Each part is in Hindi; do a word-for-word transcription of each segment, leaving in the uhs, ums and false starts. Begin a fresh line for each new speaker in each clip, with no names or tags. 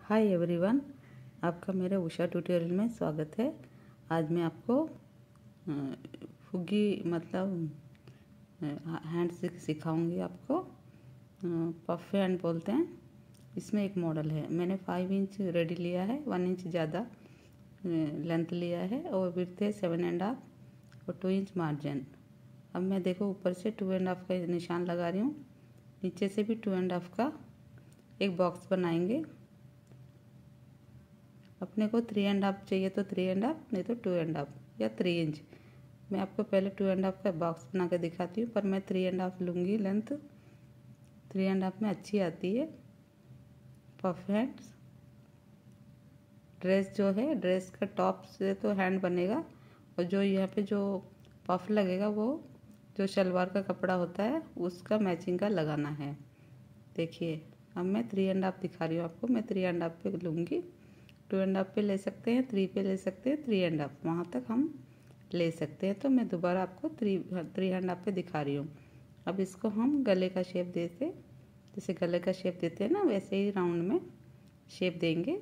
हाय एवरीवन, आपका मेरे उषा ट्यूटोरियल में स्वागत है। आज मैं आपको फुग्गी मतलब हैंड सिखाऊंगी आपको। पफ हैंड बोलते हैं। इसमें एक मॉडल है। मैंने फाइव इंच रेडी लिया है, वन इंच ज़्यादा लेंथ लिया है और विड्थ है सेवन एंड हाफ और टू इंच मार्जिन। अब मैं देखो ऊपर से टू एंड हाफ का निशान लगा रही हूँ, नीचे से भी टू एंड हाफ का एक बॉक्स बनाएंगे। अपने को थ्री एंड हाफ चाहिए तो थ्री एंड हाफ, नहीं तो टू एंड हाफ या थ्री इंच। मैं आपको पहले टू एंड हाफ का बॉक्स बना कर दिखाती हूँ, पर मैं थ्री एंड हाफ लूँगी लेंथ। थ्री एंड हाफ में अच्छी आती है पफ हैंड्स। ड्रेस जो है, ड्रेस का टॉप से तो हैंड बनेगा और जो यहाँ पे जो पफ लगेगा वो जो शलवार का कपड़ा होता है उसका मैचिंग का लगाना है। देखिए अब मैं थ्री एंड हाफ दिखा रही हूँ आपको। मैं थ्री एंड हाफ पे लूँगी, टू एंड हाफ पे ले सकते हैं, थ्री पे ले सकते हैं, थ्री एंड हाफ वहाँ तक हम ले सकते हैं। तो मैं दोबारा आपको थ्री थ्री एंड हाफ पे दिखा रही हूँ। अब इसको हम गले का शेप देते, जैसे गले का शेप देते हैं ना, वैसे ही राउंड में शेप देंगे।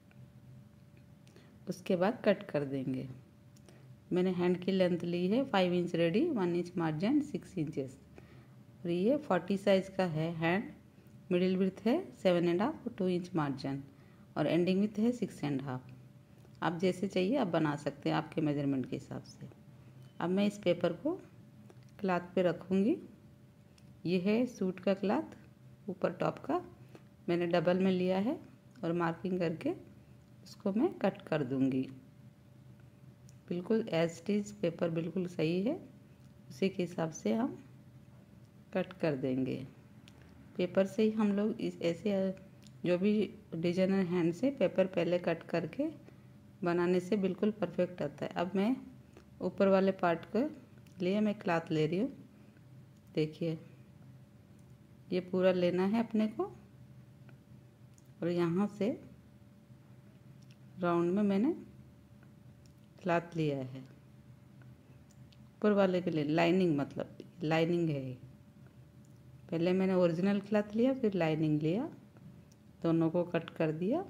उसके बाद कट कर देंगे। मैंने हैंड की लेंथ ली है five inch ready, one inch margin, six inches और ये फोर्टी साइज का है हैंड। मिडिल विड्थ है सेवन एंड हाफ और टू इंच मार्जिन और एंडिंग विथ है सिक्स एंड हाफ। आप जैसे चाहिए आप बना सकते हैं आपके मेजरमेंट के हिसाब से। अब मैं इस पेपर को क्लॉथ पे रखूँगी। ये है सूट का क्लॉथ, ऊपर टॉप का मैंने डबल में लिया है और मार्किंग करके उसको मैं कट कर दूँगी। बिल्कुल एज इट इज पेपर बिल्कुल सही है, उसी के हिसाब से हम कट कर देंगे। पेपर से ही हम लोग इस ऐसे जो भी डिजाइनर हैंड से पेपर पहले कट करके बनाने से बिल्कुल परफेक्ट आता है। अब मैं ऊपर वाले पार्ट के लिए मैं क्लॉथ ले रही हूँ। देखिए ये पूरा लेना है अपने को और यहाँ से राउंड में मैंने क्लॉथ लिया है। ऊपर वाले के लिए लाइनिंग, मतलब लाइनिंग है। पहले मैंने ओरिजिनल क्लॉथ लिया, फिर लाइनिंग लिया, दोनों को कट कर दिया।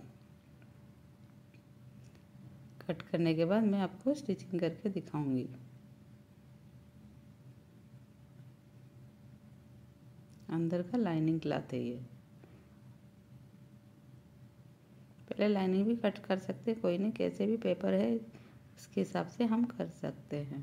कट करने के बाद मैं आपको स्टिचिंग करके दिखाऊंगी। अंदर का लाइनिंग क्लॉथ है ये। पहले लाइनिंग भी कट कर सकते हैं, कोई नहीं, कैसे भी पेपर है उसके हिसाब से हम कर सकते हैं।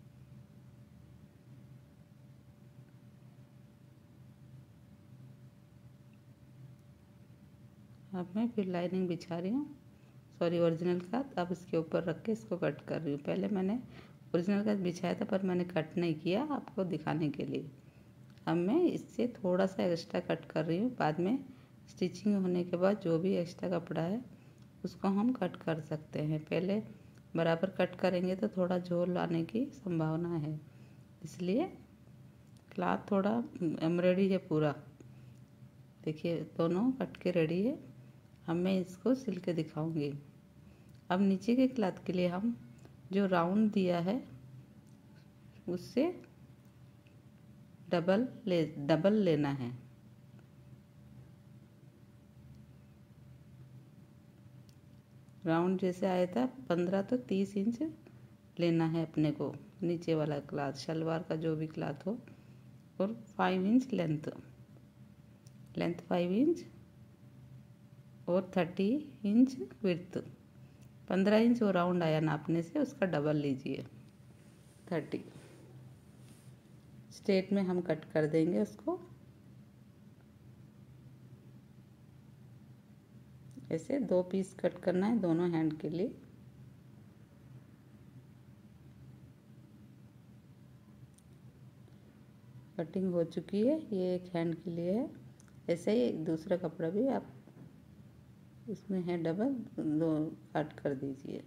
अब मैं फिर लाइनिंग बिछा रही हूँ, सॉरी ओरिजिनल क्लॉथ। अब इसके ऊपर रख के इसको कट कर रही हूँ। पहले मैंने ओरिजिनल क्लॉथ बिछाया था पर मैंने कट नहीं किया आपको दिखाने के लिए। अब मैं इससे थोड़ा सा एक्स्ट्रा कट कर रही हूँ। बाद में स्टिचिंग होने के बाद जो भी एक्स्ट्रा कपड़ा है उसको हम कट कर सकते हैं। पहले बराबर कट करेंगे तो थोड़ा झोल आने की संभावना है, इसलिए क्लॉथ थोड़ा एम्ब्रॉयडरी है पूरा। देखिए दोनों कट के रेडी है। अब मैं इसको सिल के दिखाऊंगी। अब नीचे के क्लॉथ के लिए हम जो राउंड दिया है उससे डबल ले डबल लेना है। राउंड जैसे आया था पंद्रह तो तीस इंच लेना है अपने को नीचे वाला क्लॉथ, शलवार का जो भी क्लॉथ हो। और five inch length length five inch और थर्टी इंच विड्थ। पंद्रह इंच वो राउंड आया नापने से, उसका डबल लीजिए, थर्टी। स्ट्रेट में हम कट कर देंगे उसको। ऐसे दो पीस कट करना है दोनों हैंड के लिए। कटिंग हो चुकी है, ये एक हैंड के लिए है। ऐसे ही एक दूसरा कपड़ा भी आप इसमें है डबल, दो काट कर दीजिए।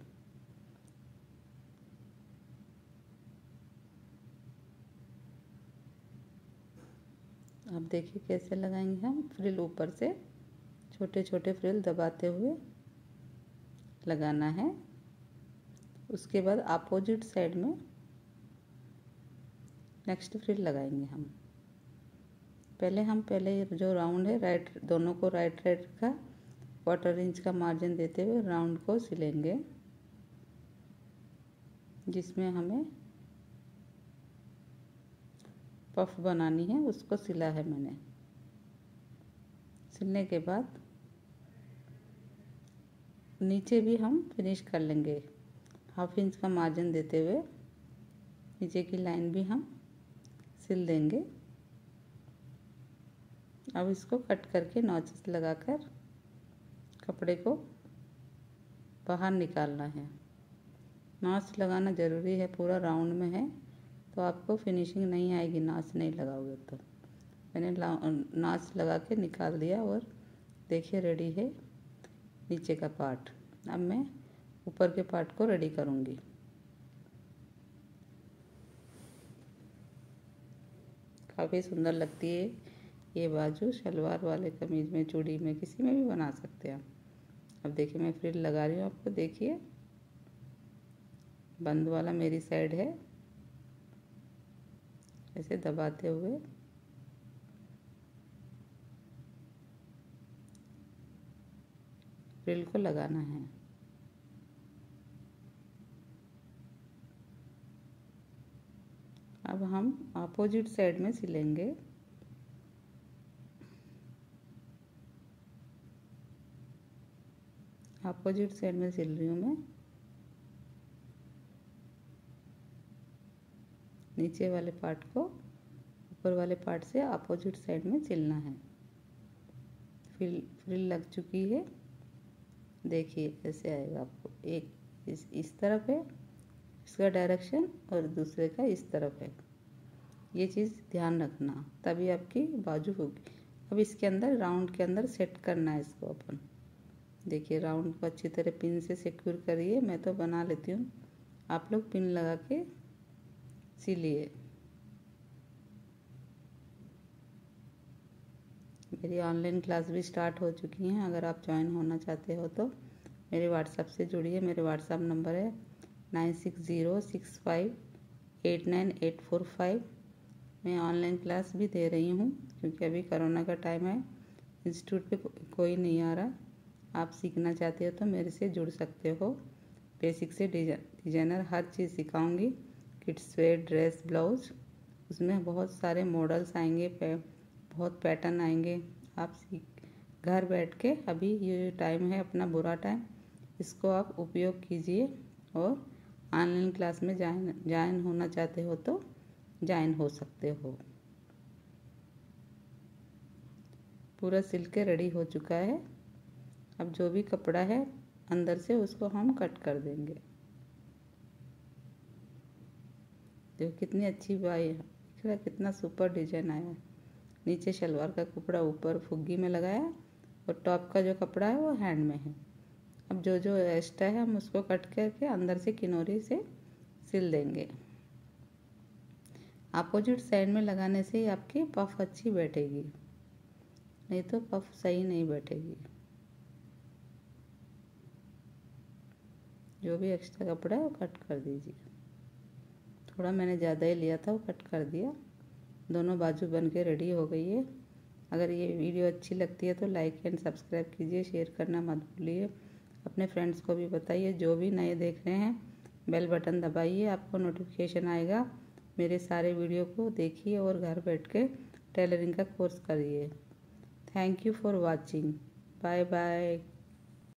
आप देखिए कैसे लगाएंगे हम फ्रिल। ऊपर से छोटे छोटे फ्रिल दबाते हुए लगाना है। उसके बाद अपोजिट साइड में नेक्स्ट फ्रिल लगाएंगे हम। पहले हम पहले जो राउंड है राइट, दोनों को राइट राइट रखा, क्वार्टर इंच का मार्जिन देते हुए राउंड को सिलेंगे, जिसमें हमें पफ बनानी है उसको सिला है मैंने। सिलने के बाद नीचे भी हम फिनिश कर लेंगे। हाफ इंच का मार्जिन देते हुए नीचे की लाइन भी हम सिल देंगे। अब इसको कट करके नॉचेस लगाकर कपड़े को बाहर निकालना है। नॉच लगाना ज़रूरी है, पूरा राउंड में है तो आपको फिनिशिंग नहीं आएगी नॉच नहीं लगाओगे तो। मैंने नॉच लगा के निकाल दिया और देखिए रेडी है नीचे का पार्ट। अब मैं ऊपर के पार्ट को रेडी करूँगी। काफ़ी सुंदर लगती है ये बाजू, शलवार वाले कमीज में, चूड़ी में, किसी में भी बना सकते हैं। अब देखिए मैं फ्रिल लगा रही हूँ आपको, देखिए बंद वाला मेरी साइड है, ऐसे दबाते हुए फ्रिल को लगाना है। अब हम अपोजिट साइड में सिलेंगे। अपोजिट साइड में सिल रही हूँ मैं। नीचे वाले पार्ट को ऊपर वाले पार्ट से अपोजिट साइड में सिलना है। फ्रिल फ्रिल लग चुकी है, देखिए ऐसे आएगा आपको। एक इस इस तरफ है इसका डायरेक्शन और दूसरे का इस तरफ है। ये चीज़ ध्यान रखना, तभी आपकी बाजू होगी। अब इसके अंदर राउंड के अंदर सेट करना है इसको अपन। देखिए राउंड को अच्छी तरह पिन से सिक्योर करिए। मैं तो बना लेती हूँ, आप लोग पिन लगा के सिलिए। मेरी ऑनलाइन क्लास भी स्टार्ट हो चुकी हैं, अगर आप ज्वाइन होना चाहते हो तो मेरे व्हाट्सएप से जुड़िए। मेरे व्हाट्सएप नंबर है nine six zero six five eight nine eight four five. मैं ऑनलाइन क्लास भी दे रही हूँ क्योंकि अभी कोरोना का टाइम है, इंस्टीट्यूट पे कोई नहीं आ रहा। आप सीखना चाहते हो तो मेरे से जुड़ सकते हो। बेसिक से डिजाइनर हर चीज़ सिखाऊंगी, किड्स वेयर, ड्रेस, ब्लाउज, उसमें बहुत सारे मॉडल्स आएंगे, पे, बहुत पैटर्न आएंगे। आप सीख घर बैठ के, अभी ये टाइम है अपना बुरा टाइम, इसको आप उपयोग कीजिए और ऑनलाइन क्लास में ज्वाइन ज्वाइन होना चाहते हो तो ज्वाइन हो सकते हो। पूरा सिल के रेडी हो चुका है। अब जो भी कपड़ा है अंदर से उसको हम कट कर देंगे। देखो कितनी अच्छी बाई है, दिख रहा है कितना सुपर डिजाइन आया है। नीचे शलवार का कपड़ा ऊपर फुग्गी में लगाया और टॉप का जो कपड़ा है वो हैंड में है। अब जो जो एक्स्ट्रा है हम उसको कट करके अंदर से किनोरी से सिल देंगे। अपोजिट साइड में लगाने से ही आपकी पफ अच्छी बैठेगी, नहीं तो पफ सही नहीं बैठेगी। जो भी एक्स्ट्रा कपड़ा है वो कट कर दीजिए। थोड़ा मैंने ज़्यादा ही लिया था, वो कट कर दिया। दोनों बाजू बन के रेडी हो गई है। अगर ये वीडियो अच्छी लगती है तो लाइक एंड सब्सक्राइब कीजिए, शेयर करना मत भूलिए। अपने फ्रेंड्स को भी बताइए, जो भी नए देख रहे हैं बेल बटन दबाइए, आपको नोटिफिकेशन आएगा। मेरे सारे वीडियो को देखिए और घर बैठ के टेलरिंग का कोर्स करिए। Thank you for watching, bye bye.